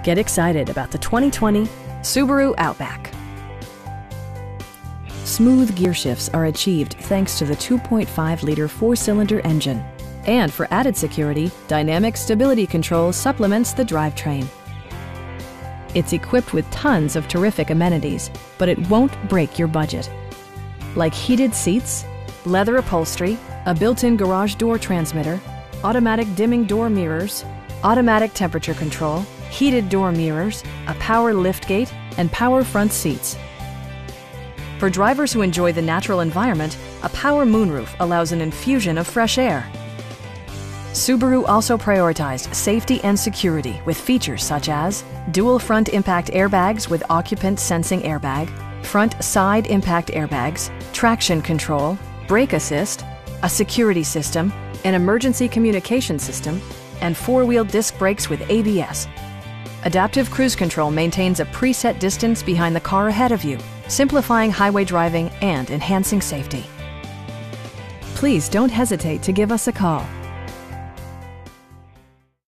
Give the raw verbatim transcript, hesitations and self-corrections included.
Get excited about the twenty twenty Subaru Outback. Smooth gear shifts are achieved thanks to the two point five liter four-cylinder engine. And for added security, Dynamic Stability Control supplements the drivetrain. It's equipped with tons of terrific amenities, but it won't break your budget. Like heated seats, leather upholstery, a built-in garage door transmitter, automatic dimming door mirrors, automatic temperature control, heated door mirrors, a power liftgate, and power front seats. For drivers who enjoy the natural environment, a power moonroof allows an infusion of fresh air. Subaru also prioritized safety and security with features such as dual front impact airbags with occupant sensing airbag, front side impact airbags, traction control, brake assist, a security system, an emergency communication system, and four-wheel disc brakes with A B S. Adaptive Cruise Control maintains a preset distance behind the car ahead of you, simplifying highway driving and enhancing safety. Please don't hesitate to give us a call.